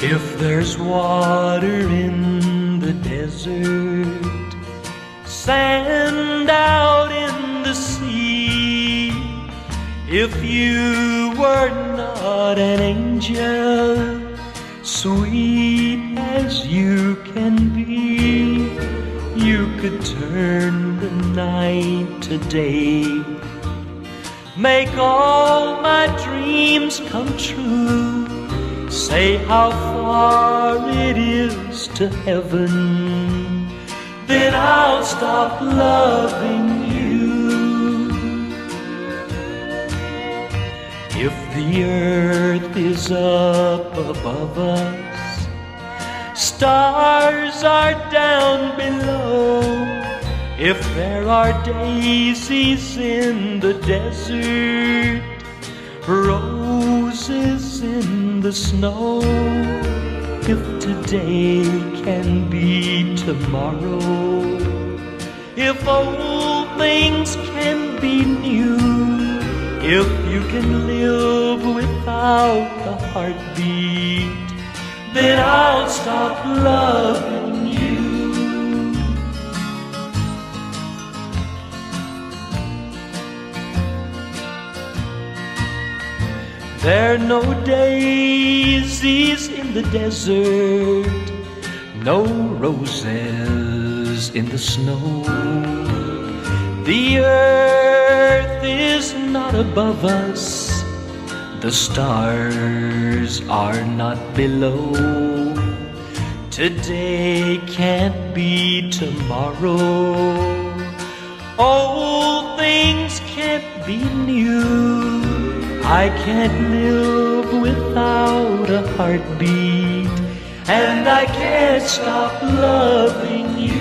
If there's water in the desert, sand out in the sea, if you were not an angel, sweet as you can be, you could turn the night to day, make all my dreams come true. Say how far it is to heaven, then I'll stop loving you. If the earth is up above us, stars are down below, if there are daisies in the desert, roses in the snow, if today can be tomorrow, if old things can be new, if you can live without a heartbeat, then I'll stop loving you. There are no daisies in the desert, no roses in the snow. The earth is not above us, the stars are not below. Today can't be tomorrow, old things can't be new. I can't live without a heartbeat, and I can't stop loving you.